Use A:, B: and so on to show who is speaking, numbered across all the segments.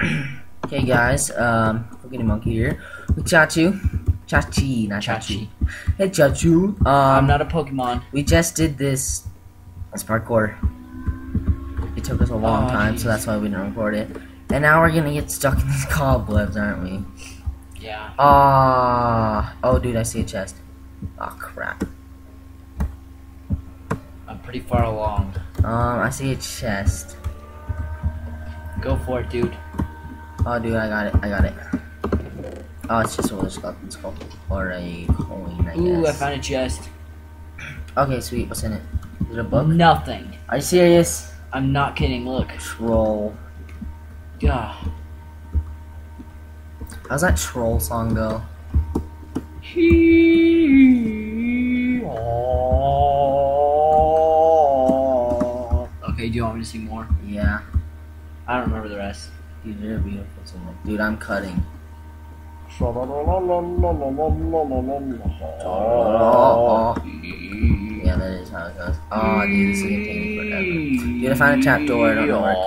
A: Hey guys, Forgetting Monkey here with Chachi, not Chachi. Hey Chachu,
B: I'm not a Pokemon.
A: we just did this parkour. It took us a long time, so that's why we didn't record it. And now we're gonna get stuck in these cobwebs, aren't we?
B: Yeah.
A: Oh dude, I see a chest. Oh crap.
B: I'm pretty far along.
A: I see a chest.
B: Go for it, dude.
A: Oh dude, I got it. Oh, it's just a little skeleton skull. Or a coin, I guess.
B: Ooh, I found a chest.
A: Okay, sweet, what's in it? Is it a book?
B: Nothing.
A: Are you serious?
B: I'm not kidding. Look.
A: Troll.
B: Gah.
A: How's that troll song go?
B: Okay, do you want me to sing more?
A: Yeah.
B: I don't remember the rest.
A: Dude, you're a beautiful singer. Dude, I'm cutting. Yeah, that is how it goes. Oh, dude, this is gonna take me forever. Dude, I found a trap door. I don't know where it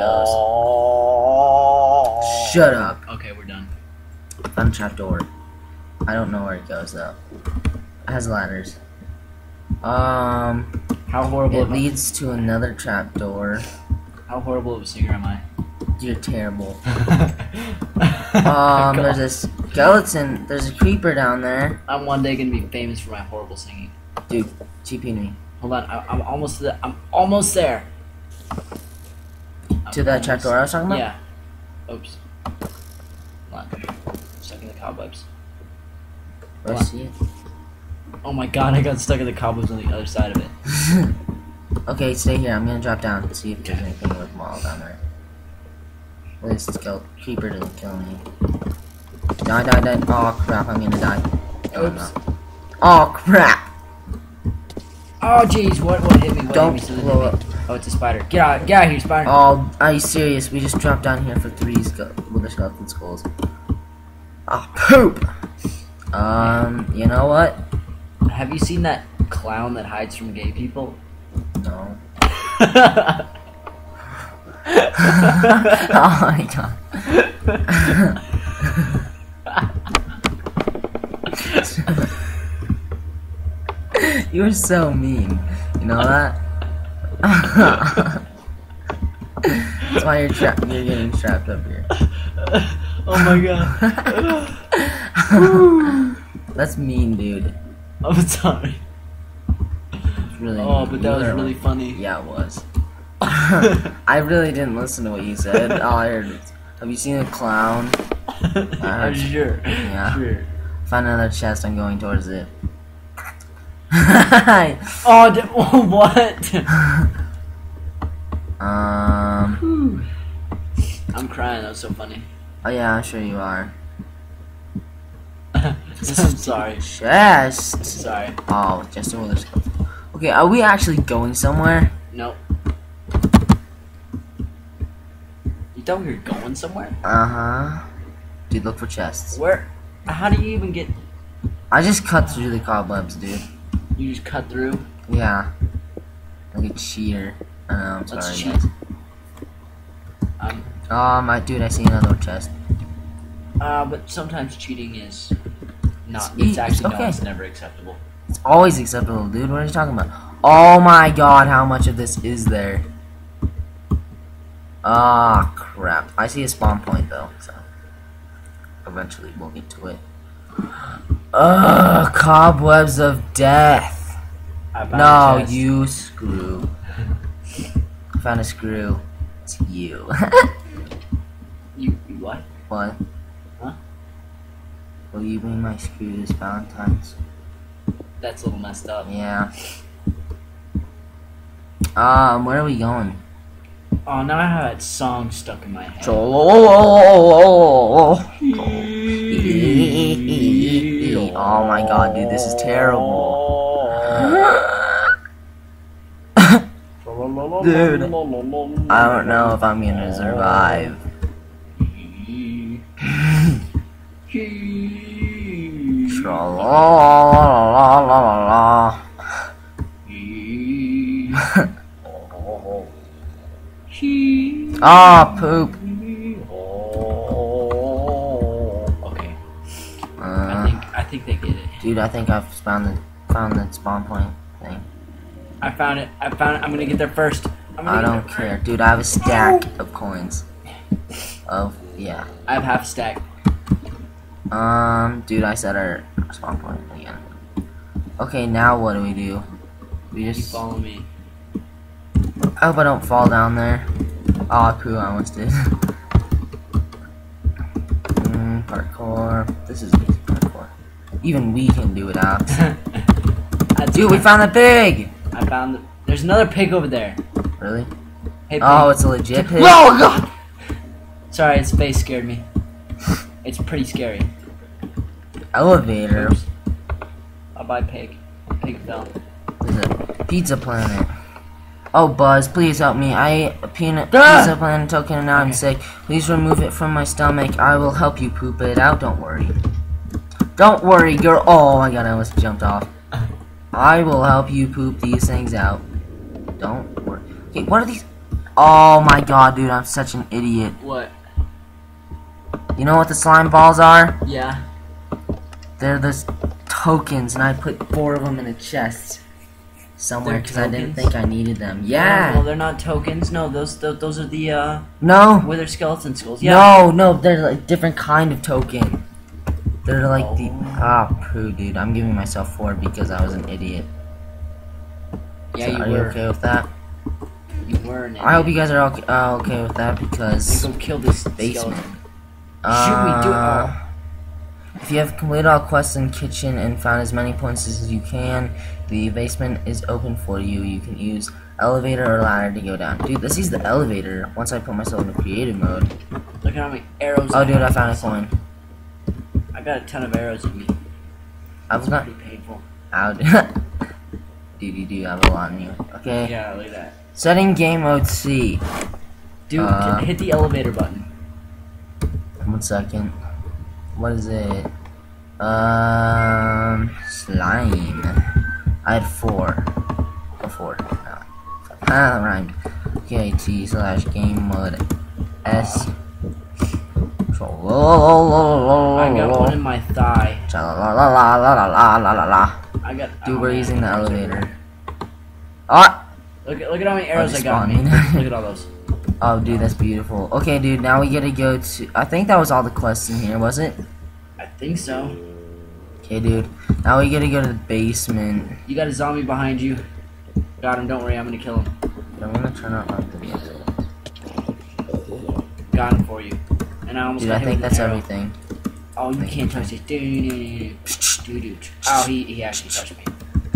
A: goes. Shut up.
B: Okay, we're done.
A: I found a trap door. I don't know where it goes, though. It has ladders.
B: How horrible?
A: It leads to another trap door.
B: How horrible of a singer am I?
A: You're terrible. There's a skeleton. There's a creeper down there.
B: I'm one day gonna be famous for my horrible singing.
A: Dude, TP me.
B: Hold on, I'm almost there. I'm almost there.
A: To that trap door I was talking about?
B: Yeah. Oops. Hold on. Stuck in the cobwebs.
A: I see it.
B: Oh my god, I got stuck in the cobwebs on the other side of it.
A: Okay, stay here. I'm gonna drop down and see if there's anything worthwhile down there. This creeper doesn't kill me. Die. Oh crap, I'm gonna die. Oh,
B: Oops.
A: no. Oh crap!
B: Oh jeez, what hit me? What
A: Don't
B: hit me?
A: blow up.
B: Oh, it's a spider. Get out of here, spider.
A: Oh, are you serious? We just dropped down here for 3 with the skeleton skulls. Oh, poop! You know what?
B: Have you seen that clown that hides from gay people?
A: No. Oh my god. You're so mean. You know that? That's why you're getting trapped up here.
B: Oh my god.
A: That's mean, dude.
B: I'm sorry.
A: It's really
B: Oh,
A: mean.
B: but that was really funny.
A: Yeah, it was. I really didn't listen to what you said. All I heard was, have you seen a clown?
B: I'm sure.
A: Yeah.
B: Sure.
A: Found another chest, I'm going towards it.
B: Oh, what? I'm crying. That was so funny.
A: Oh yeah, I'm sure you are.
B: I'm sorry.
A: Chest.
B: Sorry.
A: Oh, just another skeleton. Okay, are we actually going somewhere?
B: Nope. You thought we were going somewhere?
A: Uh-huh. Dude, look for chests.
B: Where? How do you even get?
A: I just cut through the cobwebs, dude.
B: You just cut through?
A: Yeah. Like a cheater. I'm
B: Let's
A: sorry,
B: cheat.
A: guys. Dude, I see another chest.
B: But sometimes cheating is not.
A: It's
B: It's actually
A: okay.
B: no, it's never acceptable.
A: It's always acceptable, dude. What are you talking about? Oh my god, how much of this is there? Ah, crap. I see a spawn point, though, so eventually we'll get to it. Ugh, cobwebs of death.
B: I found
A: No,
B: a chest.
A: you screw. I found a screw. It's you.
B: You what?
A: What?
B: Huh?
A: Will you bring my screw this Valentine's?
B: That's a little messed up.
A: Yeah. Where are we going?
B: Oh, now I have that song stuck in my head.
A: Oh my god, dude, this is terrible. Dude, I don't know if I'm gonna survive. Tra-la-la-la-la-la. Ah, poop.
B: think they get it.
A: Dude, I think I've found the spawn point thing.
B: I found it. I'm gonna get there first.
A: I don't care. Dude, I have a stack of coins. Yeah.
B: I have half a stack.
A: Dude, I set our spawn point again. Okay, now what do? We
B: You
A: just...
B: follow me.
A: I hope I don't fall down there. Oh, cool, I almost did. Parkour. This is easy parkour. Even we can do it, Alex. Dude, we found the pig!
B: I found there's another pig over there.
A: Really?
B: Hey, pig.
A: Oh, it's a legit pig?
B: Oh, God! Sorry, its face scared me. It's pretty scary.
A: Elevator.
B: Oops. I'll buy pig. Pig fell.
A: There's a pizza planet. Oh, Buzz, please help me. I ate a peanut
B: Ah!
A: pizza planet token and now I'm sick. Please remove it from my stomach. I will help you poop it out. Don't worry. Don't worry, girl. Oh my god, I almost jumped off. I will help you poop these things out. Don't worry. Okay, what are these? Oh my god, dude, I'm such an idiot.
B: What?
A: You know what the slime balls are?
B: Yeah.
A: They're those tokens, and I put 4 of them in a chest somewhere
B: They're
A: because I didn't
B: tokens?
A: think I needed them.
B: No,
A: Yeah.
B: they're not tokens. No, those are the
A: No.
B: wither skeleton skulls. Yeah.
A: No, they're like different kind of token. They're like the poo, dude. I'm giving myself 4 because I was an idiot.
B: Yeah,
A: So
B: you
A: are
B: were.
A: you okay with that?
B: You were an
A: I hope you
B: idiot.
A: guys are okay with that because
B: Go kill this
A: basement.
B: skeleton. Shoot me, do it.
A: If you have completed all quests in kitchen and found as many points as you can, the basement is open for you. You can use elevator or ladder to go down. Dude, this is the elevator once I put myself in creative mode.
B: Look at how many arrows.
A: Oh, dude, I
B: have.
A: found a coin.
B: I got a ton of arrows in me.
A: I was not.
B: Pretty painful.
A: Ow. Dude, you do have a lot in you. Okay.
B: Yeah, look at that.
A: Setting game mode C.
B: Dude, hit the elevator button.
A: 1 second. What is it? Slime. I had 4. Or 4. No. That rhymed. Okay, T/game mode S.
B: I got one in my thigh. I got.
A: Dude,
B: oh,
A: we're
B: man.
A: using the elevator. Ah!
B: Look at how many arrows I
A: just
B: got. in me.
A: spawning.
B: Look at all those.
A: Oh, dude, that's beautiful. Okay, dude, now we gotta go to... I think that was all the quests in here, was it?
B: I think so.
A: Okay, dude. Now we gotta go to the basement.
B: You got a zombie behind you. Got him. Don't worry. I'm gonna kill him.
A: I'm gonna turn out the music.
B: Got him for you. And I almost
A: Dude,
B: got
A: I
B: hit
A: think
B: with
A: that's
B: an arrow.
A: everything.
B: Oh, you can't touch it. Oh, he actually touched me.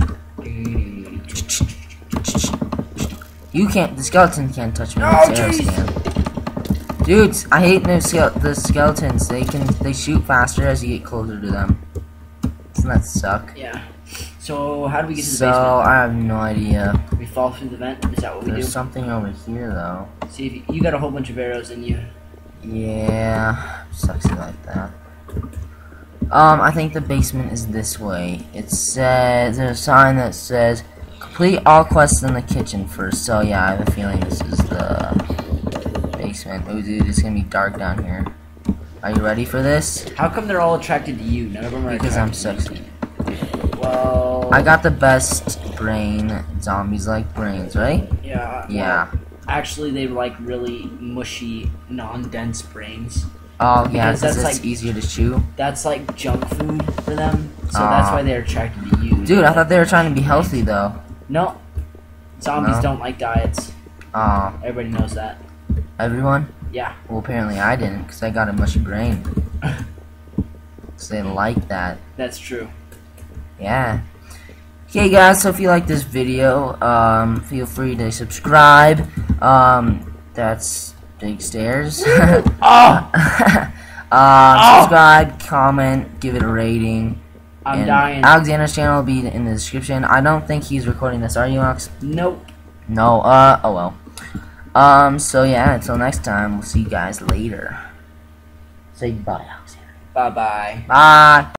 A: You can't... The skeleton can't touch me.
B: Oh,
A: the arrows
B: jeez.
A: can. Dudes, I hate the skeletons. They shoot faster as you get closer to them. Doesn't that suck?
B: Yeah. So how do we get to the
A: So,
B: basement?
A: I have no idea.
B: We fall through the vent. Is that what we do?
A: There's something over here, though.
B: See if you got a whole bunch of arrows in you.
A: Yeah, sucks it like that. I think the basement is this way. It says there's a sign that says complete all quests in the kitchen first. So yeah, I have a feeling this is the basement. Oh, dude, it's gonna be dark down here. Are you ready for this?
B: How come they're all attracted to you? None of them are
A: Because I'm
B: attracted
A: sexy.
B: to you. Well,
A: I got the best brain. Zombies like brains, right?
B: yeah.
A: Yeah.
B: Well, actually, they like really mushy, non-dense brains.
A: Oh yeah,
B: Because
A: because
B: that's
A: it's
B: like-
A: easier to chew.
B: That's like junk food for them. So that's why they're attracted to you.
A: Dude, I thought they were trying to be healthy though.
B: No. Zombies
A: No?
B: don't like diets.
A: Aw,
B: Everybody knows that.
A: everyone?
B: Yeah.
A: Well, apparently I didn't, because I got a mushy brain. So they like that.
B: That's true.
A: Yeah. Okay, guys, so if you like this video, feel free to subscribe. That's Big Stairs.
B: Oh!
A: Subscribe, comment, give it a rating.
B: I'm
A: and
B: dying.
A: Alexander's channel will be in the description. I don't think he's recording this, are you, Alex?
B: Nope.
A: No, oh well. So yeah, until next time, we'll see you guys later. Say goodbye, Alexander.
B: Bye-bye.
A: Bye.